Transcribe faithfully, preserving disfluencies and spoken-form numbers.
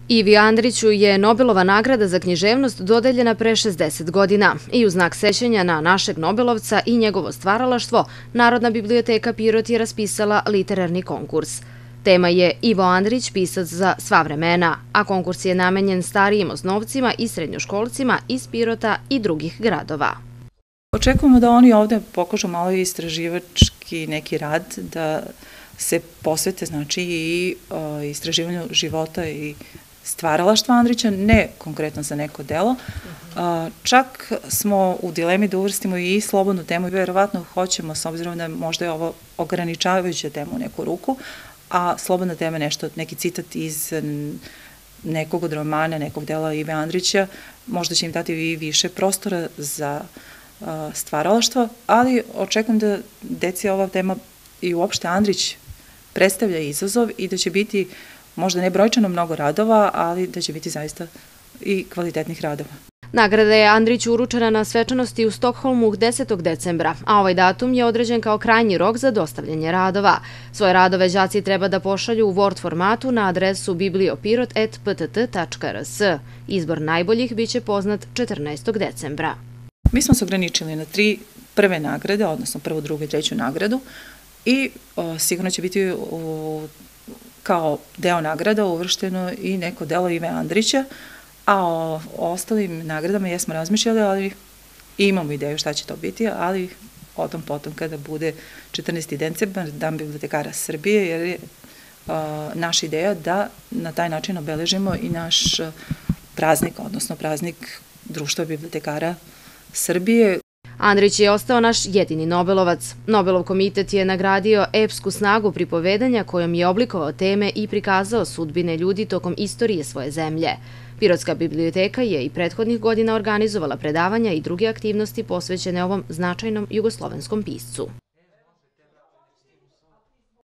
Ivi Andriću je Nobelova nagrada za književnost dodeljena pre šezdeset godina i u znak sećanja na našeg Nobelovca i njegovo stvaralaštvo, Narodna biblioteka Pirot je raspisala literarni konkurs. Tema je Ivo Andrić, pisac za sva vremena, a konkurs je namenjen starijim osnovcima i srednjoškolcima iz Pirota i drugih gradova. Očekujemo da oni ovde pokažu malo istraživački neki rad, da se posvete znači i istraživanju života i stvaralaštva Andrića, ne konkretno za neko delo. Čak smo u dilemi da uvrstimo i slobodnu temu i verovatno hoćemo, s obzirom da možda je ovo ograničavajuća tema u neku ruku, a slobodna tema je nešto, neki citat iz nekog od romana, nekog dela Ive Andrića, možda će im dati i više prostora za stvaralaštvo, ali očekujem da deci ova tema i uopšte Andrić predstavlja izazov i da će biti možda ne brojčano mnogo radova, ali da će biti zaista i kvalitetnih radova. Nagrada je Andriću uručena na svečanosti u Stokholmu desetog decembra, a ovaj datum je određen kao krajnji rok za dostavljanje radova. Svoje radove đaci treba da pošalju u Word formatu na adresu bibliopirot at p t t tačka r s. Izbor najboljih biće poznat četrnaestog decembra. Mi smo se ograničili na tri prve nagrade, odnosno prvu, drugu i treću nagradu i o, sigurno će biti u, kao deo nagrada uvršteno i neko delo Ive Andrića, a o, o ostalim nagradama jesmo razmišljali, ali imamo ideju šta će to biti, ali o tom potom kada bude četrnaesti decembar, Dan bibliotekara Srbije, jer je o, naša ideja da na taj način obeležimo i naš praznik, odnosno praznik Društva bibliotekara Srbije. Andrić je ostao naš jedini Nobelovac. Nobelov komitet je nagradio epsku snagu pripovedanja kojom je oblikovao teme i prikazao sudbine ljudi tokom istorije svoje zemlje. Pirotska biblioteka je i prethodnih godina organizovala predavanja i druge aktivnosti posvećene ovom značajnom jugoslovenskom piscu.